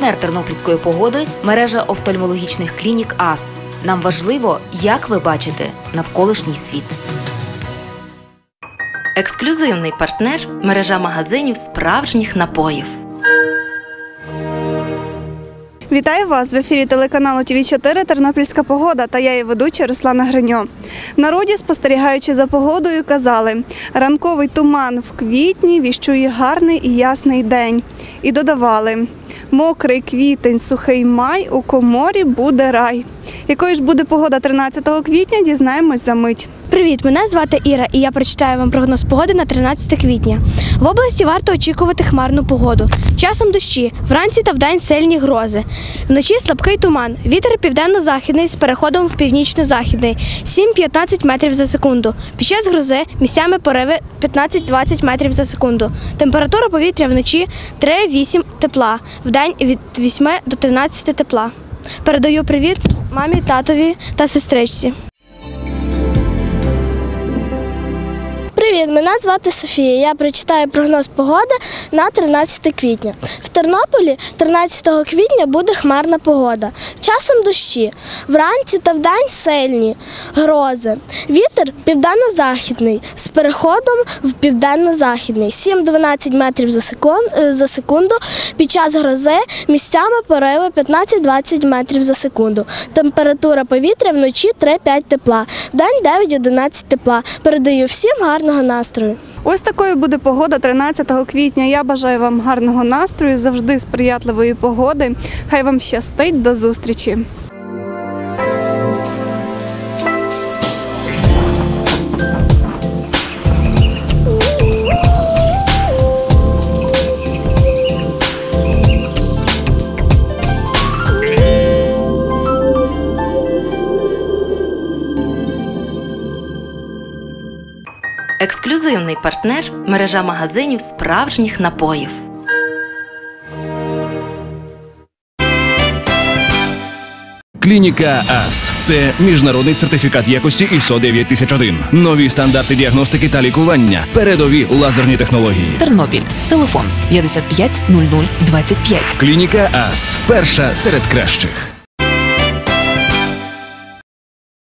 Партнер тернопільської погоди – мережа офтальмологічних клінік АС. Нам важливо, як ви бачите навколишній світ. Ексклюзивний партнер – мережа магазинів справжніх напоїв. Вітаю вас! В ефірі телеканалу ТВ4 «Тернопільська погода» та я її ведуча Руслана Гриньо. В народі, спостерігаючи за погодою, казали «ранковий туман в квітні віщує гарний і ясний день». І додавали «мокрий квітень, сухий май, у коморі буде рай». Якою ж буде погода 13 квітня, дізнаємось за мить. Привіт, мене звати Іра і я прочитаю вам прогноз погоди на 13 квітня. В області варто очікувати хмарну погоду. Часом дощі, вранці та вдень сильні грози. Вночі слабкий туман, вітер південно-західний з переходом в північно-західний 7-15 метрів за секунду. Під час грози місцями пориви 15-20 метрів за секунду. Температура повітря вночі 3-8 тепла, вдень від 8 до 13 тепла. Передаю привіт мамі, татові та сестричці. Привіт, мене звати Софія. Я прочитаю прогноз погоди на 13 квітня. В Тернополі 13 квітня буде хмарна погода. Часом дощі. Вранці та вдень сильні грози. Вітер південно-західний з переходом в південно-західний 7-12 метрів за секунду. Під час грози місцями пориви 15-20 метрів за секунду. Температура повітря вночі 3-5 тепла, вдень 9-11 тепла. Передаю всім гарного настрою. Ось такою буде погода 13 квітня. Я бажаю вам гарного настрою, завжди сприятливої погоди. Хай вам щастить, до зустрічі! Ексклюзивний партнер – мережа магазинів справжніх напоїв. Клініка АС – це міжнародний сертифікат якості ISO 9001. Нові стандарти діагностики та лікування. Передові лазерні технології. Тернопіль. Телефон 55 00 25. Клініка АС – перша серед кращих.